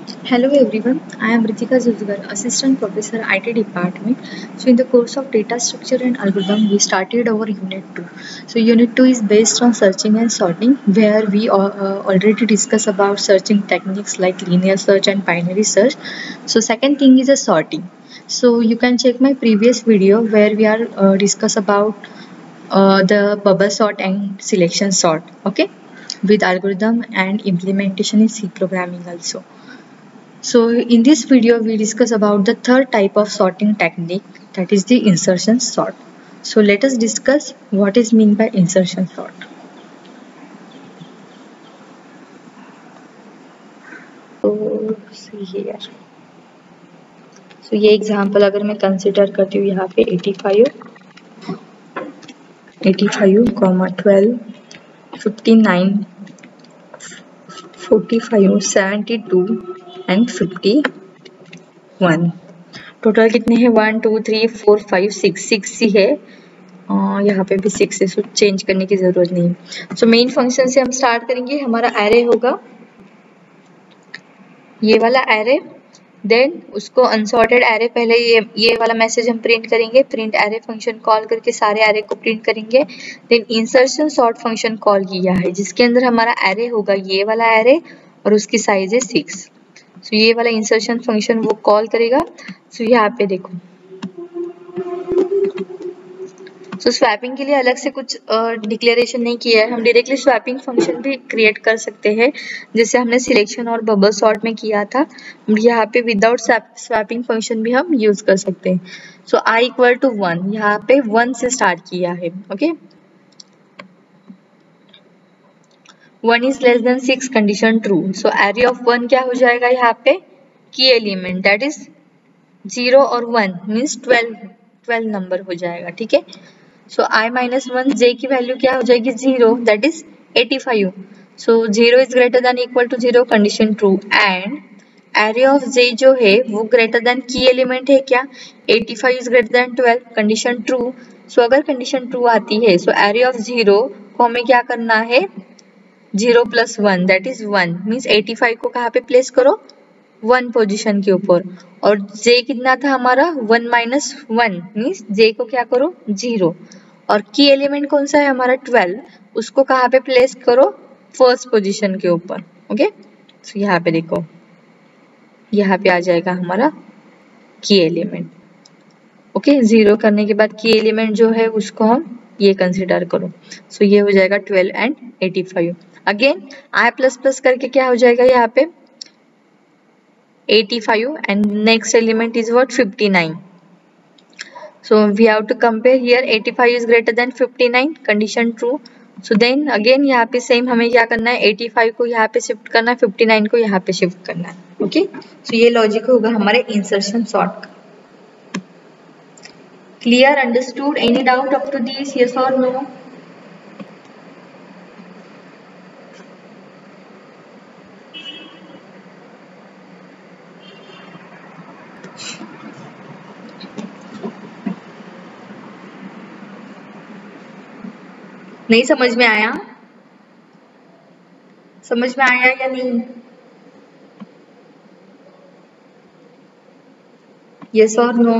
Hello everyone, I am Ritika Zuzgar, Assistant Professor IT Department. So in the course of Data Structure and Algorithm, we started our Unit 2. So Unit 2 is based on searching and sorting, where we already discussed about searching techniques like linear search and binary search. So second thing is a sorting. So you can check my previous video where we are discuss about the bubble sort and selection sort, okay, with algorithm and implementation in C programming also. So in this video we discuss about the third type of sorting technique, that is the insertion sort. So let us discuss what is meant by insertion sort. So see here. So ये example अगर मैं consider करती हूँ यहाँ पे 85, 12, 59, 45, 72 and 51. Total कितने हैं 1 2 3 4 5 6 ही है. यहाँ पे भी 6 है, सो चेंज करने की जरूरत नहीं. सो मेन फंक्शन से हम स्टार्ट करेंगे. हमारा एरे होगा ये वाला एरे, देन उसको अनसॉर्टेड एरे, पहले ये वाला मैसेज हम प्रिंट करेंगे. प्रिंट एरे फंक्शन कॉल करके सारे एरे को प्रिंट करेंगे. Then insertion sort function call किया है जिसके अंदर हमारा एरे होगा ये वाला एरे और उसकी साइज है 6. सो ये वाला इंसर्शन फंक्शन वो कॉल करेगा. सो यहाँ पे देखो, सो स्वैपिंग के लिए अलग से कुछ डिक्लेरेशन नहीं किया है. हम डायरेक्टली स्वैपिंग फंक्शन भी क्रिएट कर सकते हैं जैसे हमने सिलेक्शन और बबल सॉर्ट में किया था. यहाँ पे विदाउट स्वैपिंग फंक्शन भी हम यूज कर सकते हैं. सो i इक्वल टू 1, यहाँ पे 1 से स्टार्ट किया है. Okay, 1 is less than 6 condition true. So array of 1 क्या हो जाएगा यहाँ पे की एलिमेंट, दैट इज 0 और 1 मीन्स 12 नंबर हो जाएगा. ठीक है. So I minus 1 j की वैल्यू क्या हो जाएगी 0, that is 85. So 0 is greater than equal to 0, condition true. And array of j जो है वो greater than की एलिमेंट है क्या 85 is greater than 12, condition true. So अगर condition true आती है so array of 0 को हमें क्या करना है 0 plus 1 that is 1 means 85 को कहाँ पे प्लेस करो 1 पोजीशन के ऊपर. और j कितना था हमारा 1 minus 1 मीन्स j को क्या करो 0. और की एलिमेंट कौन सा है हमारा 12, उसको कहाँ पे प्लेस करो फर्स्ट पोजीशन के ऊपर. ओके, तो यहाँ पे देखो यहाँ पे आ जाएगा हमारा की एलिमेंट. ओके, 0 करने के बाद की एलिमेंट जो है उसको हम ये कंसिडर करो. सो ये हो जाएगा 12 and 85. Again i plus plus करके क्या हो जाएगा यहाँ पे 85 and next element is what 59. So we have to compare here 85 is greater than 59, condition true. So then again यहाँ पे सेम हमें क्या करना है 85 को यहाँ पे शिफ्ट करना है, 59 को यहाँ पे शिफ्ट करना है. ओके, सो ये लॉजिक होगा हमारे इंसर्शन सॉर्ट का. Clear, understood, any doubt up to this, yes और नो? नहीं समझ में आया? समझ में आया या नहीं? यस और नो?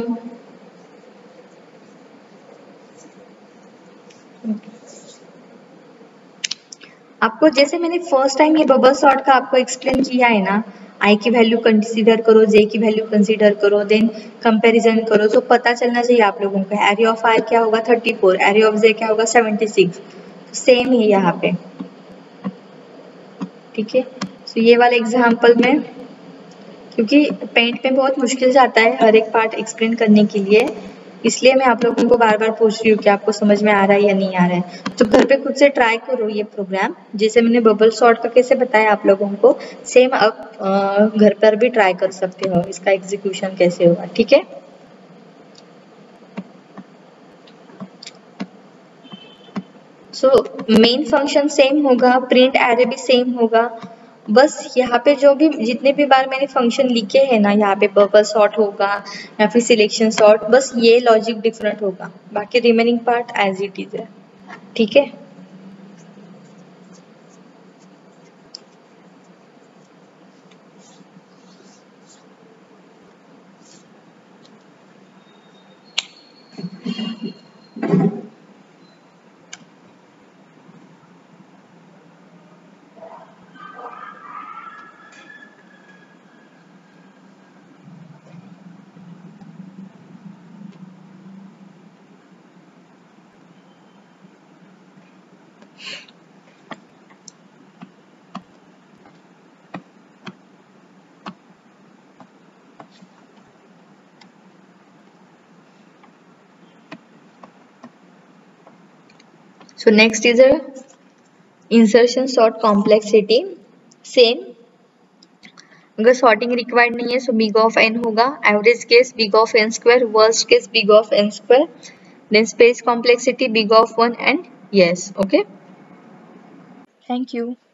आपको जैसे मैंने फर्स्ट टाइम ये बबल सॉर्ट का आपको एक्सप्लेन किया है ना, आई की वैल्यू कंसीडर करो, जे की वैल्यू कंसीडर करो, देन कंपैरिजन करो. तो पता चलना चाहिए आप लोगों को एरे ऑफ आई क्या होगा 34, एरे ऑफ जे क्या होगा 76. सेम ही यहाँ पे. ठीक है. तो ये वाला एग्जाम्पल में क्योंकि पेंट में बहुत मुश्किल से आता है हर एक पार्ट एक्सप्लेन करने के लिए, इसलिए मैं आप लोगों को बार बार पूछ रही हूँ कि आपको समझ में आ रहा है या नहीं आ रहा है. तो घर पे खुद से ट्राई करो ये प्रोग्राम, जैसे मैंने बबल सॉर्ट का कैसे बताया आप लोगों को, सेम आप घर पर भी ट्राई कर सकते हो इसका एग्जीक्यूशन कैसे होगा. ठीक है. सो मेन फंक्शन सेम होगा, प्रिंट एरे भी सेम होगा. बस यहाँ पे जो भी जितने भी बार मैंने फंक्शन लिखे हैं ना, यहाँ पे बबल सॉर्ट होगा या फिर सिलेक्शन सॉर्ट, बस ये लॉजिक डिफरेंट होगा, बाकी remaining part as it is है. ठीक है. So next is a insertion sort complexity. Same, अगर sorting required नहीं है so big of n होगा, average case big of n square, worst case big of n square, then space complexity big of 1 and yes. Okay, thank you.